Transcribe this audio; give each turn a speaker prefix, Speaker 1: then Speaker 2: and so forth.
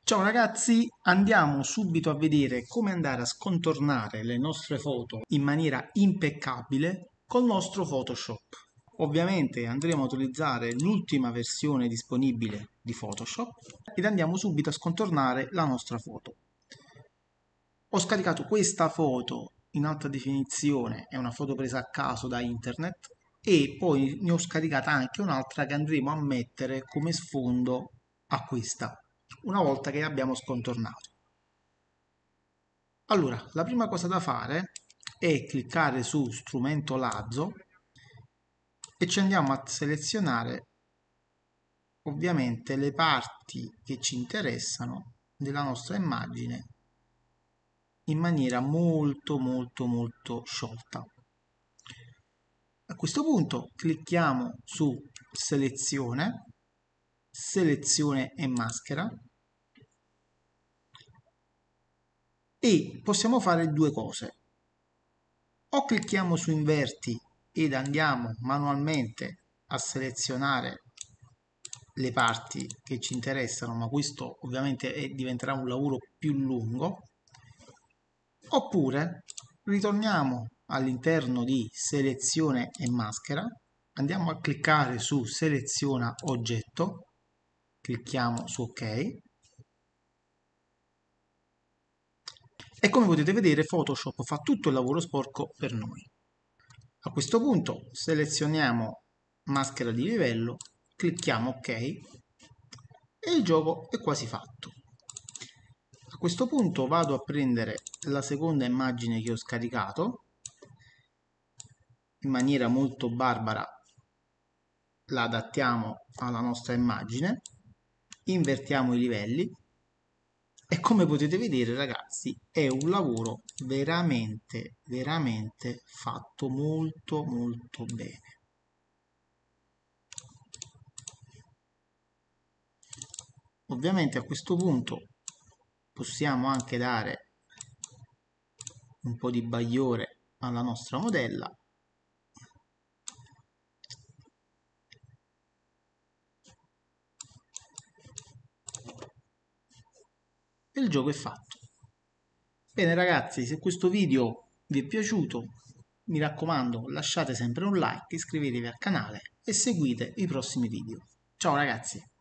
Speaker 1: Ciao ragazzi, andiamo subito a vedere come andare a scontornare le nostre foto in maniera impeccabile col nostro Photoshop. Ovviamente andremo a utilizzare l'ultima versione disponibile di Photoshop ed andiamo subito a scontornare la nostra foto. Ho scaricato questa foto in alta definizione, è una foto presa a caso da internet, e poi ne ho scaricata anche un'altra che andremo a mettere come sfondo a questa, una volta che abbiamo scontornato. Allora, la prima cosa da fare è cliccare su strumento lazzo e ci andiamo a selezionare ovviamente le parti che ci interessano della nostra immagine in maniera molto sciolta. A questo punto clicchiamo su selezione, selezione e maschera e possiamo fare due cose. O clicchiamo su inverti ed andiamo manualmente a selezionare le parti che ci interessano, ma questo ovviamente diventerà un lavoro più lungo, oppure ritorniamo all'interno di selezione e maschera, andiamo a cliccare su seleziona oggetto, clicchiamo su ok e come potete vedere Photoshop fa tutto il lavoro sporco per noi. A questo punto selezioniamo maschera di livello, clicchiamo ok e il gioco è quasi fatto. A questo punto vado a prendere la seconda immagine che ho scaricato, in maniera molto barbara la adattiamo alla nostra immagine, invertiamo i livelli e come potete vedere ragazzi è un lavoro veramente fatto molto bene. Ovviamente a questo punto possiamo anche dare un po' di bagliore alla nostra modella e il gioco è fatto. Bene ragazzi, se questo video vi è piaciuto, mi raccomando lasciate sempre un like, iscrivetevi al canale e seguite i prossimi video. Ciao ragazzi!